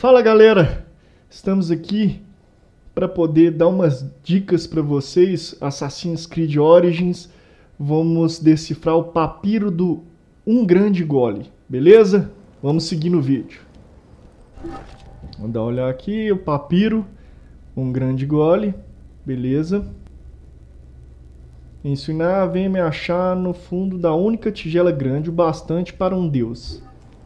Fala galera, estamos aqui para poder dar umas dicas para vocês. Assassin's Creed Origins, vamos decifrar o papiro do Um Grande Gole, beleza? Vamos seguir no vídeo. Vamos dar uma olhada aqui, o papiro, Um Grande Gole, beleza? Ensinar, vem me achar no fundo da única tigela grande o bastante para um deus.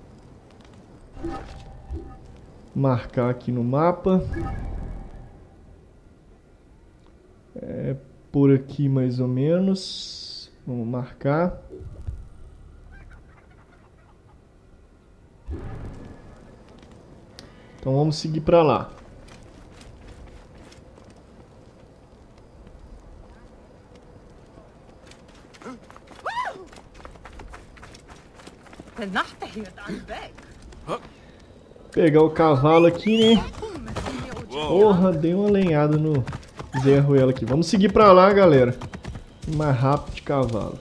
Marcar aqui no mapa. É por aqui mais ou menos. Vamos marcar. Então vamos seguir para lá. Pegar o cavalo aqui, né? Porra, dei uma lenhada no Zé Ruela aqui. Vamos seguir pra lá, galera. Mais rápido de cavalo.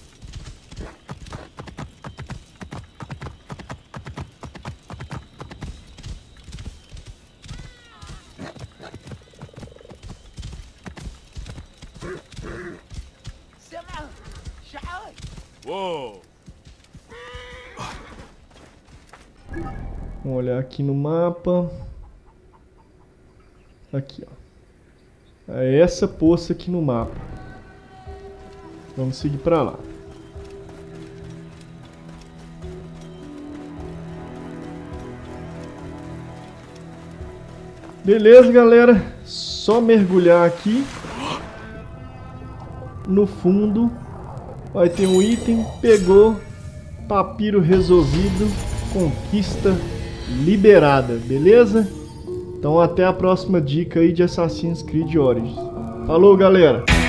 Vamos olhar aqui no mapa. Aqui, ó. É essa poça aqui no mapa. Vamos seguir pra lá. Beleza, galera. Só mergulhar aqui. No fundo vai ter um item. Pegou. Papiro resolvido. Conquista liberada, beleza? Então até a próxima dica aí de Assassin's Creed Origins. Falou, galera!